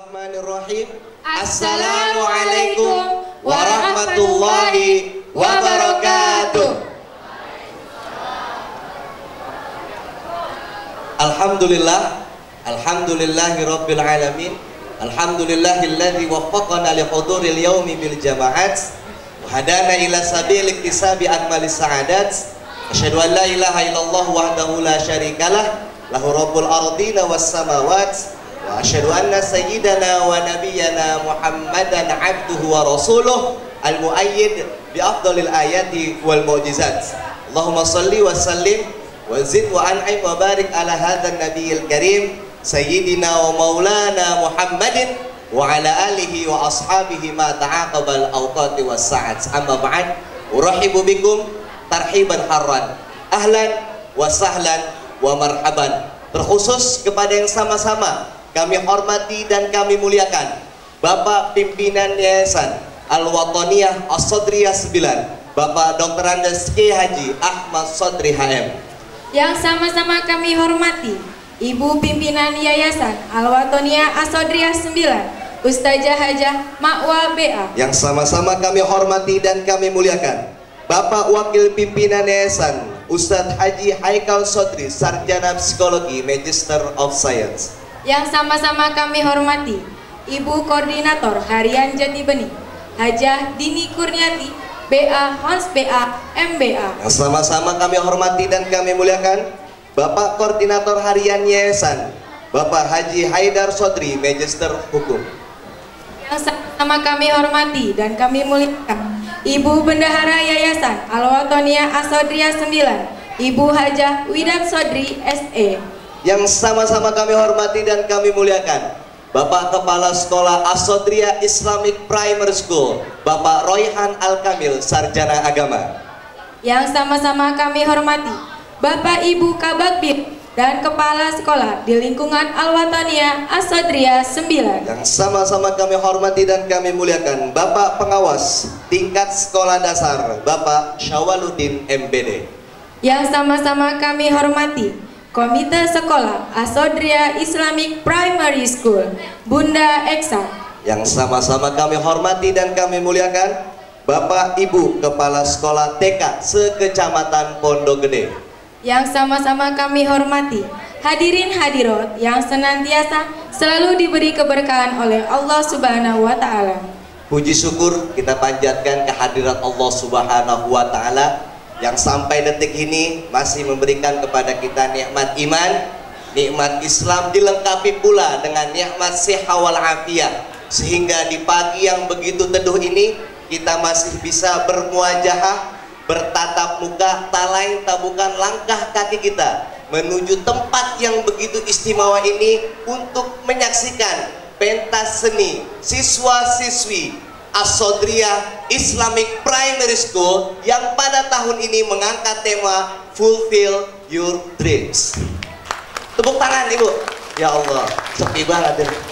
Bismillahirrahmanirrahim. Assalamualaikum warahmatullahi wabarakatuh. Alhamdulillahi rabbil alamin. Alhamdulillahilladzi waffaqana li huduril yaumi bil jama'at wa hadana ila sabil iktisabi akmalis sa'adat. Asyhadu an la ilaha illallah wahdahu la syarikalah lahu rabbul ardina was samawat wa asyhadu anna sayyidana wa nabiyyana Muhammadan abduhu wa rasuluh al-muayyid bi afdhalil ayati wal mu'jizat. Allahumma shalli wa sallim wa zid wa an'im wa barik ala hadzal nabiyil karim sayyidina wa maulana Muhammadin wa ala alihi wa ashabihi ma ta'aqabal awqati was sa'at. Amma ba'd, urahibu bikum tarhiban harran, ahlan wa sahlan wa marhaban. Terkhusus kepada yang sama-sama kami hormati dan kami muliakan Bapak Pimpinan Yayasan Al-Wataniyah As-Sodriyah 9, Bapak Dr. Andes K. Haji Ahmad Sodri HM. Yang sama-sama kami hormati Ibu Pimpinan Yayasan Al-Wataniyah As-Sodriyah 9, Ustazah Hajah Ma'wa BA. Yang sama-sama kami hormati dan kami muliakan Bapak Wakil Pimpinan Yayasan Ustadz Haji Haikal Sodri, Sarjana Psikologi, Magister of Science. Yang sama-sama kami hormati Ibu Koordinator Harian Jati Bening Hajah Dini Kurniati BA Hons BA MBA. Yang sama-sama kami hormati dan kami muliakan Bapak Koordinator Harian Yayasan Bapak Haji Haidar Sodri, Magister Hukum. Yang sama-sama kami hormati dan kami muliakan Ibu Bendahara Yayasan Al-Wataniyah As-Sodriyah 9, Ibu Hajah Widat Sodri SE. Yang sama-sama kami hormati dan kami muliakan Bapak Kepala Sekolah As-Sodriyah Islamic Primary School Bapak Royhan Al-Kamil, Sarjana Agama. Yang sama-sama kami hormati Bapak Ibu Kabakbid dan Kepala Sekolah di lingkungan Al-Wataniyah As-Sodriyah 9. Yang sama-sama kami hormati dan kami muliakan Bapak Pengawas Tingkat Sekolah Dasar Bapak Syawaluddin MBD. Yang sama-sama kami hormati Komite Sekolah As-Sodriyah Islamic Primary School Bunda Eksa. Yang sama-sama kami hormati dan kami muliakan Bapak Ibu Kepala Sekolah TK Sekecamatan Pondok Gede. Yang sama-sama kami hormati hadirin hadirat yang senantiasa selalu diberi keberkahan oleh Allah Subhanahu wa Ta'ala. Puji syukur kita panjatkan kehadirat Allah Subhanahu wa Ta'ala yang sampai detik ini masih memberikan kepada kita nikmat iman, nikmat Islam, dilengkapi pula dengan nikmat siha wal afiyah, sehingga di pagi yang begitu teduh ini kita masih bisa bermuajahah, bertatap muka, tak lain tak bukan langkah kaki kita menuju tempat yang begitu istimewa ini untuk menyaksikan pentas seni siswa-siswi As-Sodriyah Islamic Primary School yang pada tahun ini mengangkat tema Fulfill Your Dreams. Tepuk tangan Ibu. Ya Allah, sepi banget ya.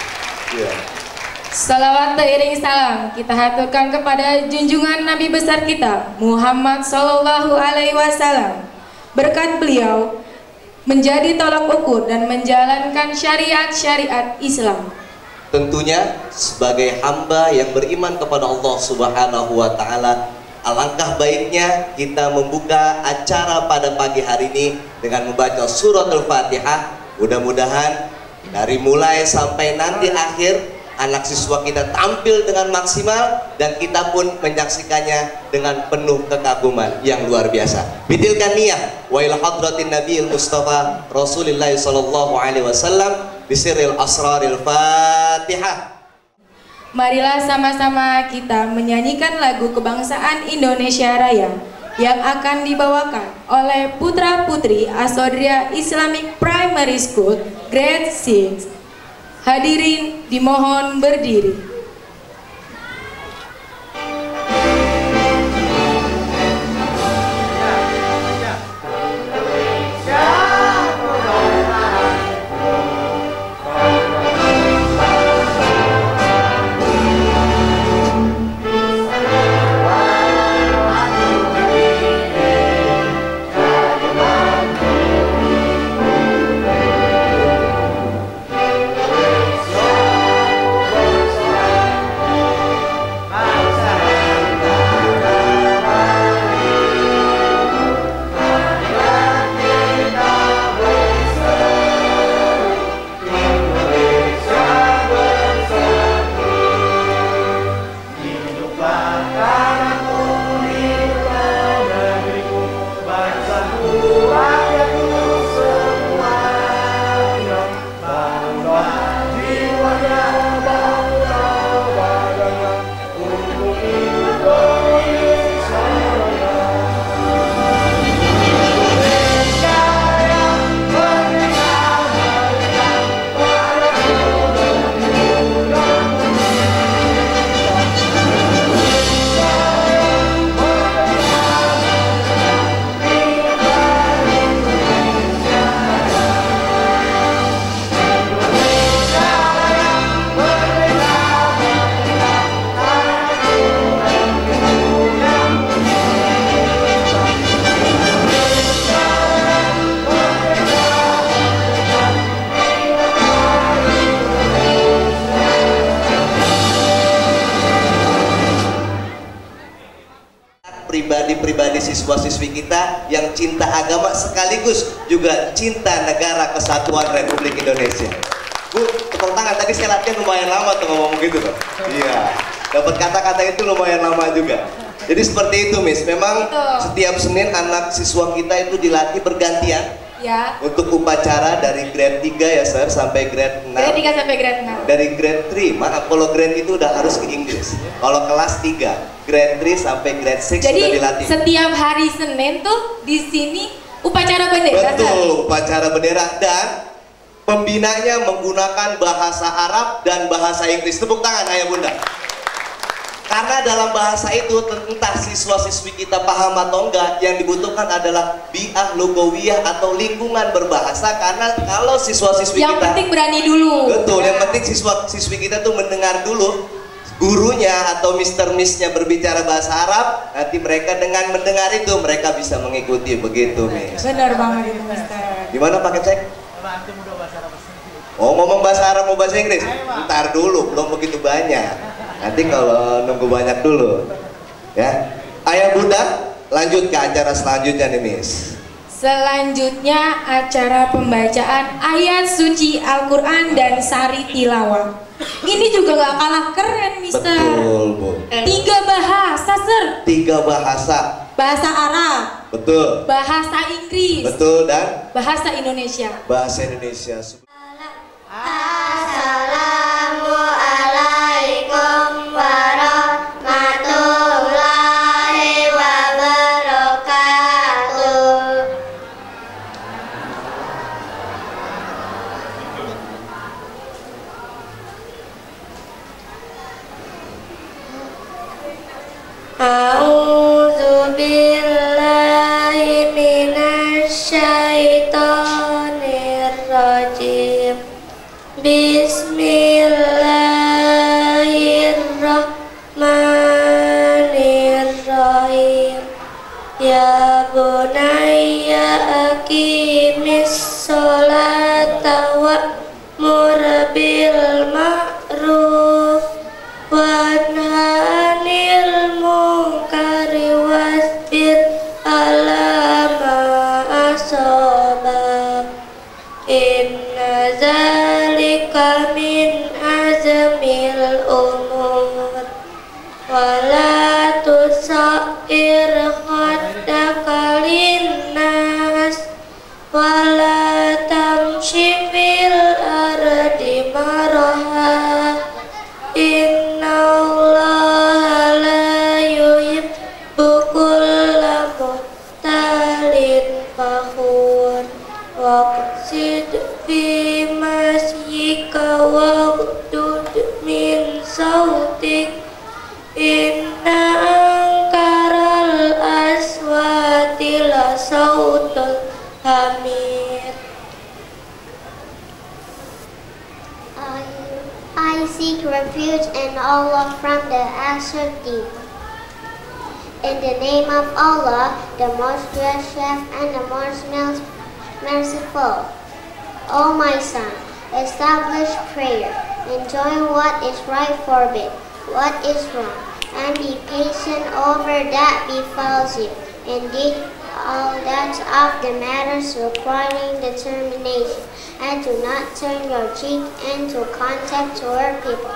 Salawat beriring salam kita haturkan kepada junjungan Nabi besar kita Muhammad Sallallahu Alaihi Wasallam. Berkat beliau menjadi tolak ukur dan menjalankan syariat-syariat Islam. Tentunya sebagai hamba yang beriman kepada Allah Subhanahu wa Ta'ala, alangkah baiknya kita membuka acara pada pagi hari ini dengan membaca surat Al-Fatihah. Mudah-mudahan dari mulai sampai nanti akhir anak siswa kita tampil dengan maksimal dan kita pun menyaksikannya dengan penuh kekaguman yang luar biasa. Bitilkan niyah wa ila hadratin nabiyil mustafa Rasulillah sallallahu alaihi wasallam bisirril asraril Fatihah. Marilah sama-sama kita menyanyikan lagu kebangsaan Indonesia Raya yang akan dibawakan oleh putra-putri As-Sodriyah Islamic Primary School Grade 6. Hadirin dimohon berdiri. siswa-siswi kita yang cinta agama sekaligus juga cinta negara kesatuan Republik Indonesia. Bu, tepuk tangan. Tadi saya latihan lumayan lama tuh ngomong gitu tuh. Iya, dapat kata-kata itu lumayan lama juga. Jadi seperti itu, Miss. Memang setiap Senin anak siswa kita itu dilatih bergantian ya, untuk upacara dari grade 3 ya, Sir, sampai grade 6. Grade 3 sampai grade 6. Dari grade 3, maaf, kalau grade itu udah harus ke Inggris. Kalau kelas 3, grade 3 sampai grade 6 jadi, sudah dilatih. setiap hari Senin tuh di sini upacara bendera. Betul, upacara bendera, dan pembinanya menggunakan bahasa Arab dan bahasa Inggris. Tepuk tangan ayah bunda. Karena dalam bahasa itu entah siswa-siswi kita paham atau enggak, yang dibutuhkan adalah bi'ah lugawiyah atau lingkungan berbahasa. Karena kalau siswa-siswi yang kita, penting berani dulu. betul, ya. yang penting siswa-siswi kita tuh mendengar dulu gurunya atau Miss-nya berbicara bahasa Arab. Nanti mereka dengan mendengar itu mereka bisa mengikuti, begitu, Miss. Benar banget itu, Mister. Gimana paket cek? Oh, ngomong bahasa Arab mau bahasa Inggris? Ntar dulu, belum begitu banyak. Nanti kalau nunggu banyak dulu, ya. Ayah bunda, lanjut ke acara selanjutnya nih, Miss. Selanjutnya acara pembacaan ayat suci Al-Quran dan sari tilawah. Ini juga gak kalah keren, Mister. Betul, Bu. 3 bahasa, Sir. 3 bahasa. Bahasa Arab. Betul. Bahasa Inggris. Betul, dan bahasa Indonesia. bahasa Indonesia. Assalamualaikum warahmatullahi wabarakatuh. A'udzu billahi minasy syaithanir rajim. Bismillahirrahmanirrahim. Ya bunayya aqimis sholata wa'mur bil ma'ruf wanha 'anil munkari wasbir 'ala ma asabak. Inna zalika min azmil umur. Wala tusa'ir khaddaka linnas wala tamshi fil ardi maraha. Inna allaha la yuhibbu kulla mukhtalin fakhur. Waqsid fi masyika waghdud min sautik. Inna angkaral aswati la sautul hamir. I seek refuge in Allah from the acid deep. In the name of Allah, the most gracious and the most merciful. O my son, establish prayer, enjoy what is right, forbid what is wrong, and be patient over that befalls you. Indeed, all that's of the matters requiring determination, and do not turn your cheek into contact toward people,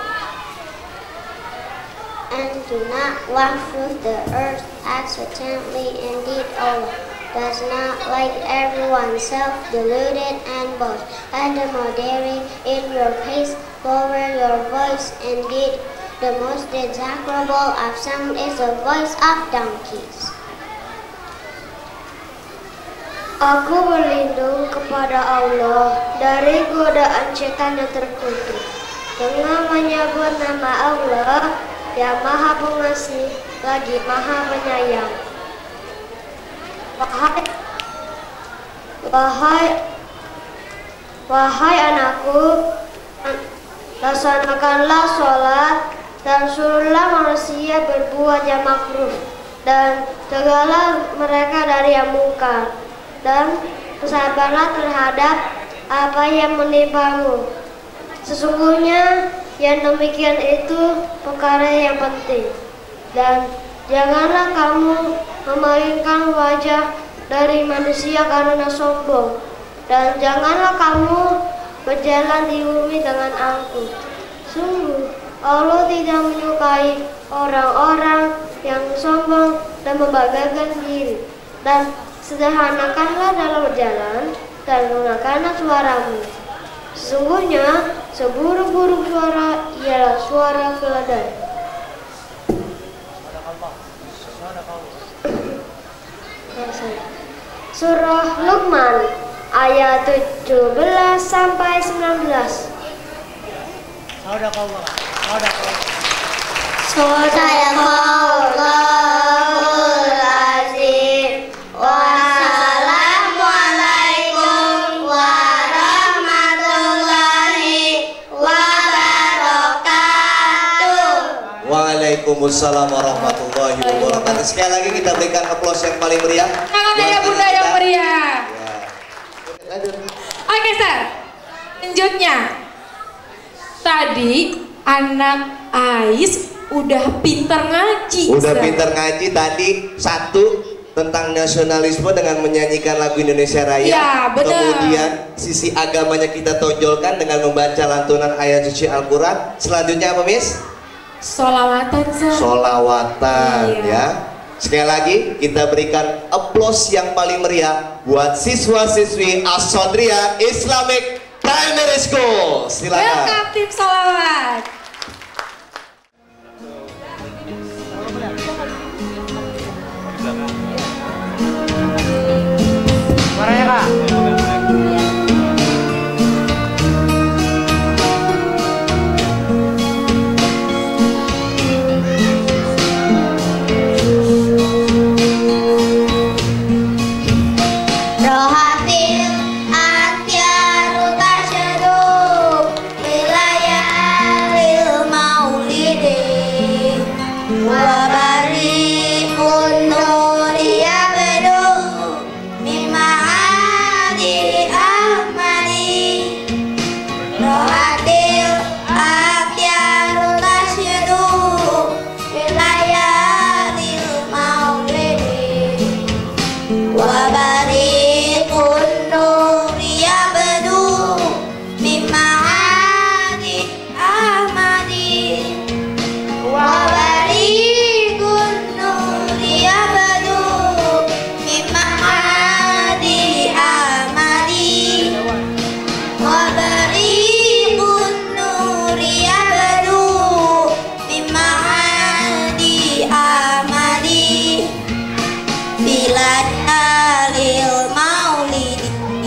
and do not walk through the earth accidentally. Indeed, Allah does not like everyone self-deluded and boast. And moderate in your pace, lower your voice. Indeed, the most execrable of sound is the voice of donkeys. Aku berlindung kepada Allah dari godaan setan yang terkutuk. Dengan menyebut nama Allah yang Maha Pengasih lagi Maha Penyayang. Wahai anakku, laksanakanlah sholat dan suruhlah manusia berbuat yang makruh dan cegahlah mereka dari yang mungkar, dan bersabarlah terhadap apa yang menimpamu. Sesungguhnya yang demikian itu perkara yang penting, dan Janganlah kamu memalingkan wajah dari manusia karena sombong, dan janganlah kamu berjalan di bumi dengan angkuh. Sungguh, Allah tidak menyukai orang-orang yang sombong dan membanggakan diri. Dan sederhanakanlah dalam berjalan, dan gunakanlah suaramu. Sesungguhnya, seburuk-buruk suara ialah suara keledai. Surah Luqman ayat 17 sampai 19. Sadaqallahul azim. Wassalamualaikum warahmatullahi wabarakatuh. Waalaikumsalam warahmatullahi wabarakatuh. Sekali lagi kita berikan aplaus yang paling meriah. Tangan ayah bunda yang meriah. Oke, Sir. Selanjutnya, tadi anak Ais udah pinter ngaji. Udah Sir. pinter ngaji tadi satu tentang nasionalisme dengan menyanyikan lagu Indonesia Raya. Ya, benar. Kemudian sisi agamanya kita tonjolkan dengan membaca lantunan ayat suci Al-Quran. Selanjutnya apa, Miss? Solawatan, Sir. Solawatan, Iya. ya. Sekali lagi kita berikan aplaus yang paling meriah buat siswa-siswi As-Sodriyah Islamic Primary School. Silakan. Welcome tim solawat. Suaranya, Kak. Rohatil atyaru tasyadu wilayahil maulidi wabarikun nuriya bedu mimahadi ahmadi. Rohatil atyaru tasyadu wilayahil maulidi wabarikun nuriya bedu mimahadi ahmadi. Wabarikun nuriya bedu mimahadi ahmadi. Wabarikun nuriya bedu mimahadi ahmadi. Wilayahil maulidi,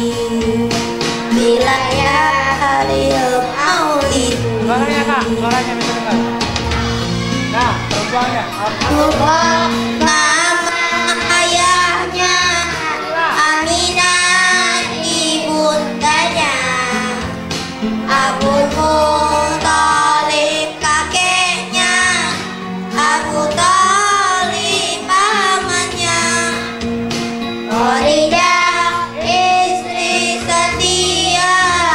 wilayahil maulidi. Suaranya, Kak. Suaranya bisa dengar. Nah, perempuannya. Ubah nama ayahnya, Aminah ibundanya, Abu Muthalib kakeknya, Abu Thalib pamannya, Khadijah istri setia,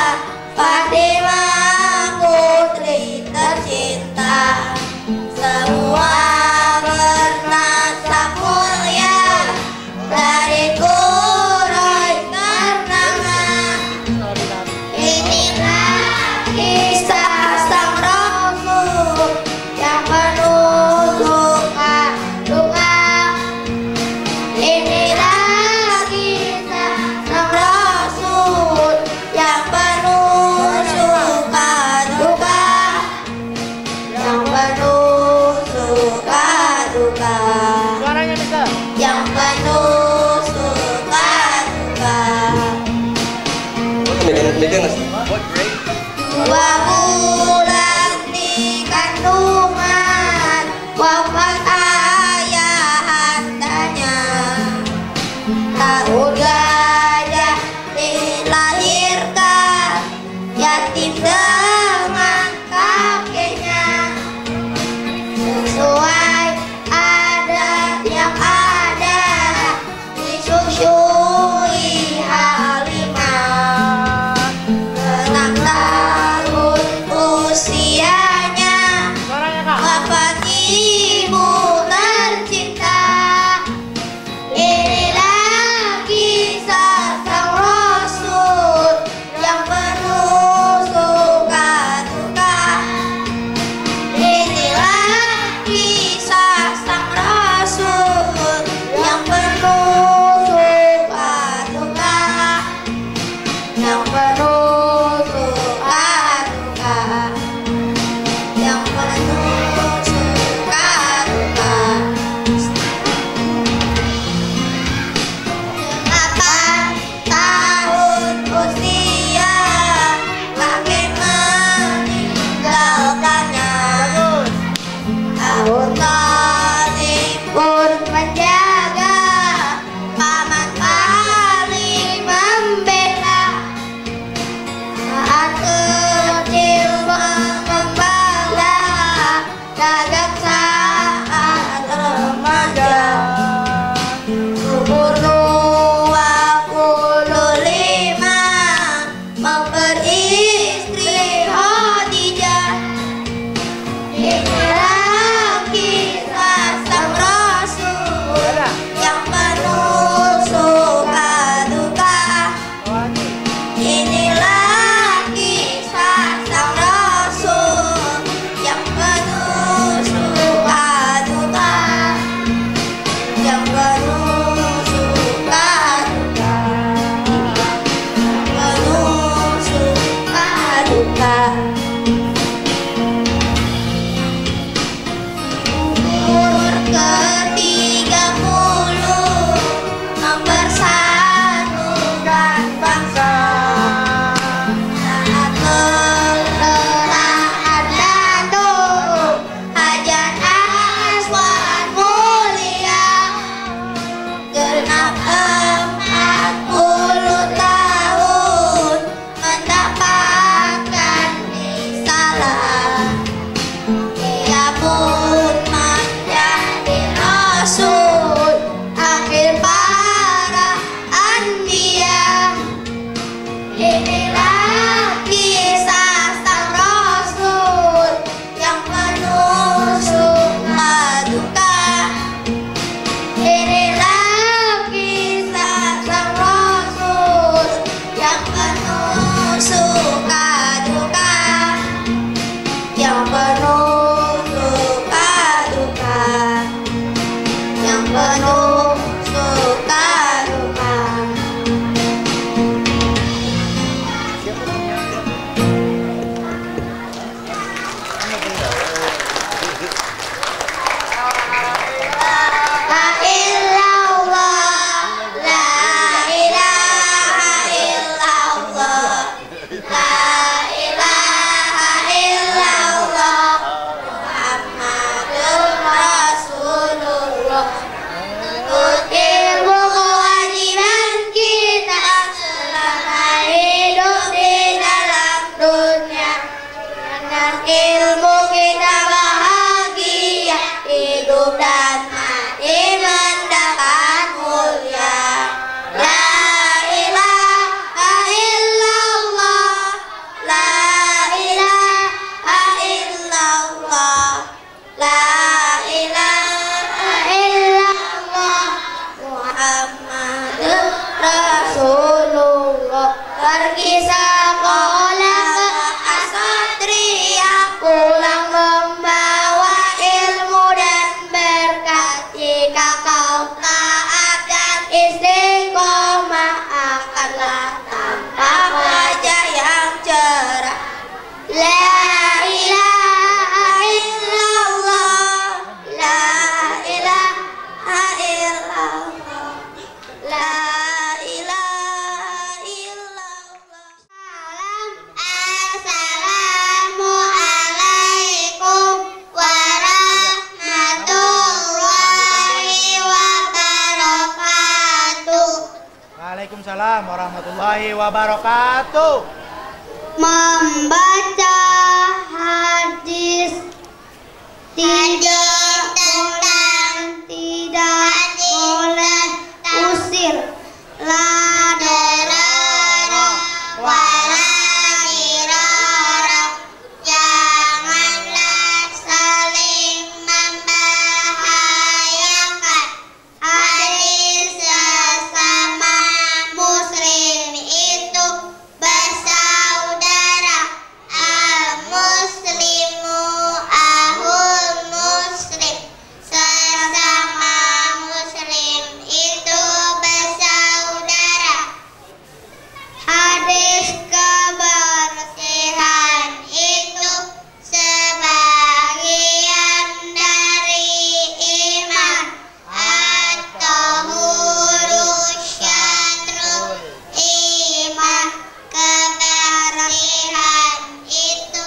Fatimah putri tercinta. Semua bernasab mulia dari Quraisy ternama. Inilah kisah sang Rasul yang penuh suka duka. Inilah kisah sang Rasul yang penuh suka duka. Waalaikumsalam warahmatullahi wabarakatuh. Membaca hadis tidak boleh usir la darara wala dirara, janganlah saling membahayakan hadis sesama muslim itu bersaudara. Al-muslimu ahul muslim, sesama muslim itu bersaudara. Hadis kebersihan itu sebagian dari iman. At-tahuru syatrul iman, kebersihan itu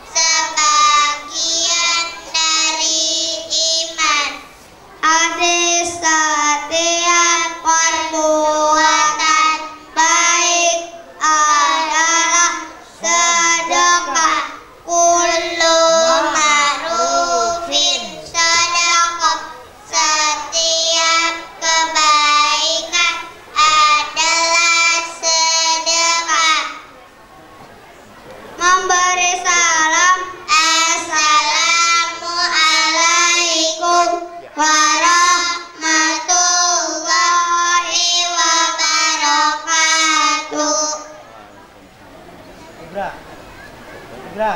sebagian dari iman. Hadis setiap perbuatan baik adalah sedekah. Kullu ma'rufin sedekah, setiap kebaikan adalah sedekah. Memberi salam, assalamualaikum warahmatullahi wabarakatuh. Ibra. Ibra.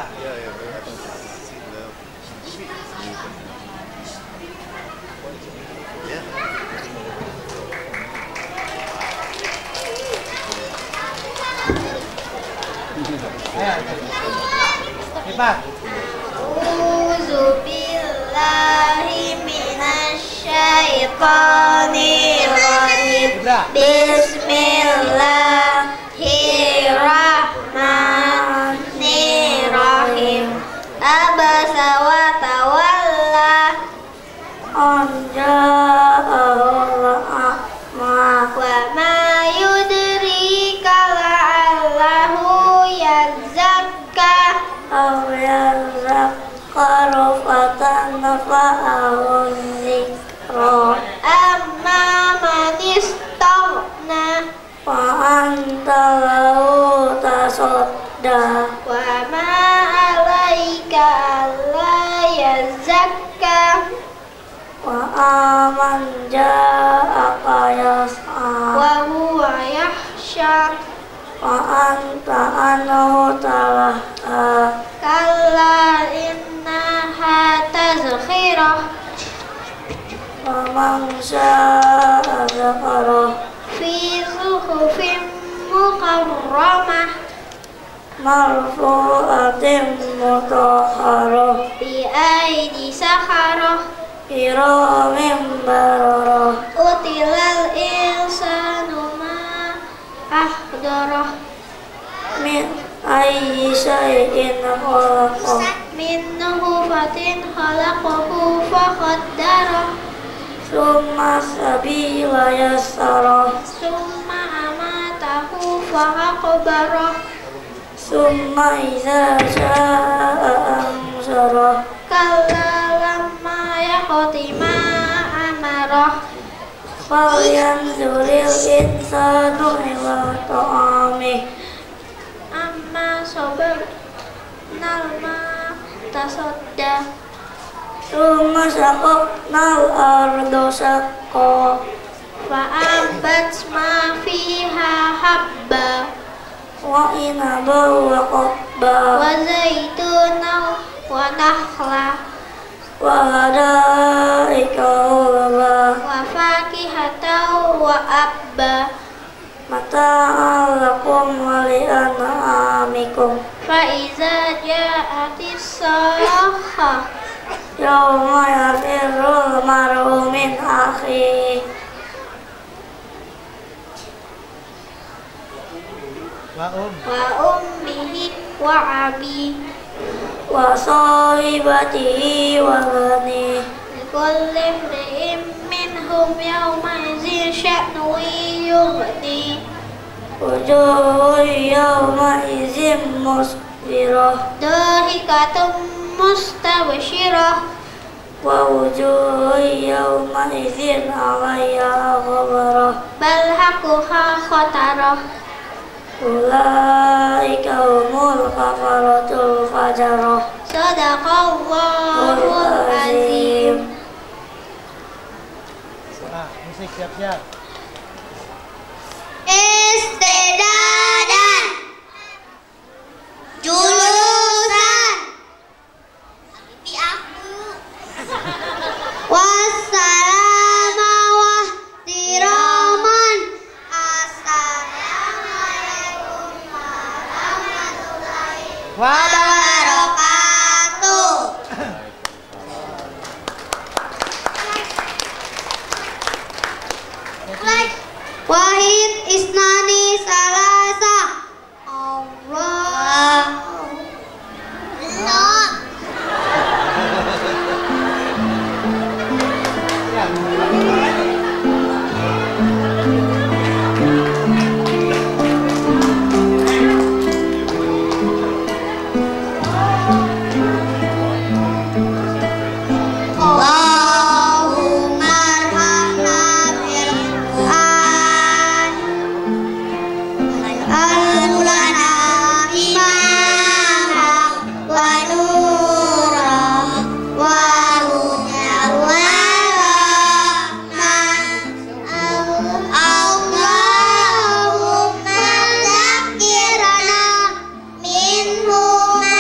Cepat. A'udzu billahi minasyaitonir rajim. Bismillahirrahmanirrahim. Abasa wa tawalla an ja'ahul a'ma wa ma yudrika la'allahu yazakka aw yazakkaru fatanfa'ahu dzikra. Amma man istaghna wa anta lahu tasadda wa ma alaika alla yazakka wa aman ja'aka yas'a wa huwa yahsha wa anta anhu talaha. Kalla innaha tazkirah wa man syaa dzakarah fi suhufin mukarramah marfu'atin mutahharah bi aidi sakharah kiramin bararah. Utilal insanu ma ahdarah min ayyi syai'in khalaqah min nutfatin khalaqahu faqaddarah summa sabila yassarah summa amatahu faqbarah summa idza syaa ansarah. Kalla lamma yaqdi ma amarah falyanzuril insanu ila ta'amih amma sabarnal ma tasadda summa saqaqnal arda saqqa fa'ambat ma fiha habba wa inaba wa qobba wa zaituna wa nakhla wa hadaika wa fakihata wa abba mata'an lakum wa li'an'amikum. Fa iza ja'atis sakhah yawma yafirrul mar'u min akhihi wa ummihi wa abi wa sahibatihi wa bani likulli imri'in minhum yawma idzin sya'nun yughni wujuhun yawma'izin musfirah Dahikatum mustabshirah wa wujuhun yawma'izin 'alayha ghabarah bal haquha khatarah ulaika humul kafaratul fajarah. Sadaqallahul azim. Nah, musik siap-siap. Istidadan julusan wassalamu wahtiraman. Assalamualaikum warahmatullahi wabarakatuh. Wahid isnani salasa Allah Allah. Allahumma arhamna bil Qur'an al-lana imama wa nura wa huda wa rahmah. Allahumma zakkirna minhu ma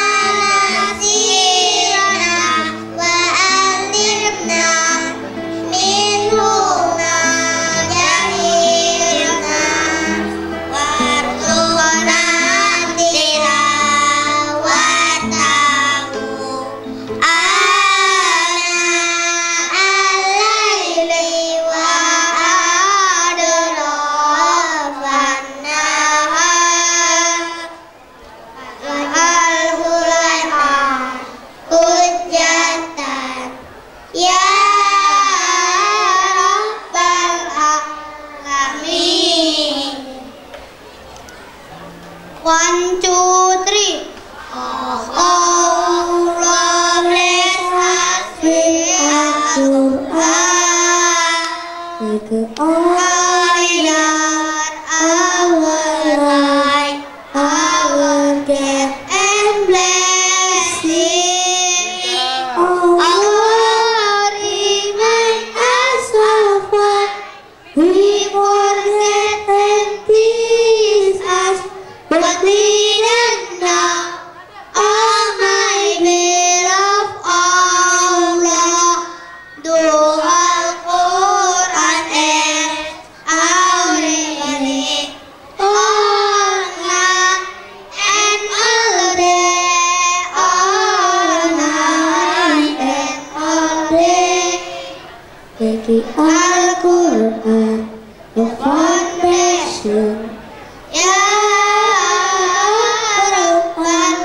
nasirna wa alimna minhu ma jahilna warzuqna tilawatahu al-laili wa adrafan nahar al-hulaiha hujjatan ya rabbal alamin. 1, 2, 3. Allah bless us with Al-Quran. Our light, our death and blessing. Allah remind us of what we forget and teach us what we don't know. Oh my beloved Allah, do Al-Quran and our reading all night and all day, all night and all day. Make Al-Quran the foundation. Ya Rabbal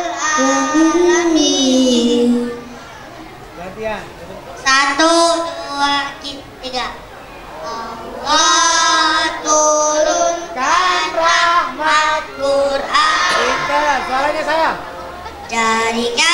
Alamin. Gantian. 1, 2, 3. Allah turunkan rahmat Quran Pintar, suaranya sayang. dari